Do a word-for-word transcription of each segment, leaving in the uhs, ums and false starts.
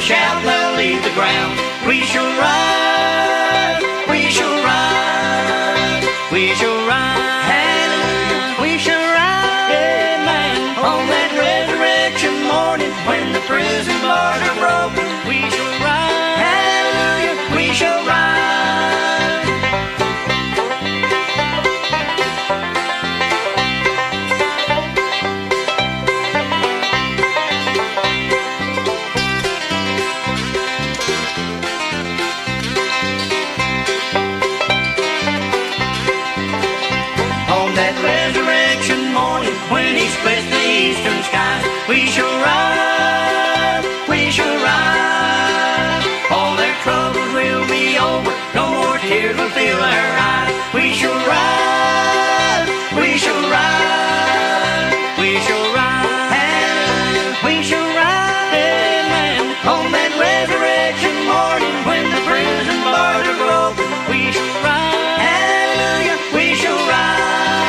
shout, they'll leave the ground. We shall rise, we shall rise, we shall rise, hallelujah, we shall rise, amen. On that resurrection morning, when the prison bars are broken, we shall rise, hallelujah, we shall rise. When he splits the eastern skies, we shall rise, we shall rise. All their troubles will be over, no more tears will fill our eyes. We shall rise, we shall rise, we shall rise, hallelujah, we shall rise, amen. On that resurrection morning, when the prison bars are broken, we shall rise, hallelujah, we shall rise.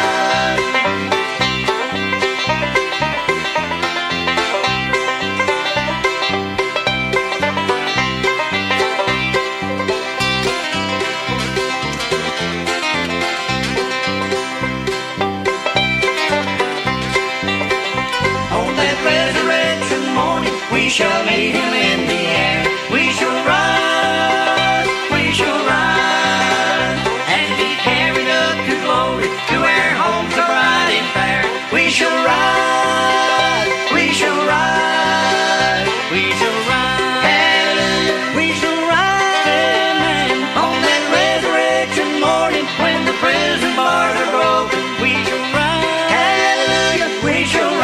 We shall meet him in the air. We shall rise, we shall rise, and be carried up to glory, to our homes so bright and fair. We shall rise, we shall rise, we shall rise, hallelujah, we shall rise, amen. On that resurrection morning, when the prison bars are broken, we shall rise, hallelujah, we shall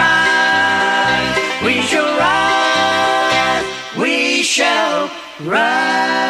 rise, we shall rise. We shall rise.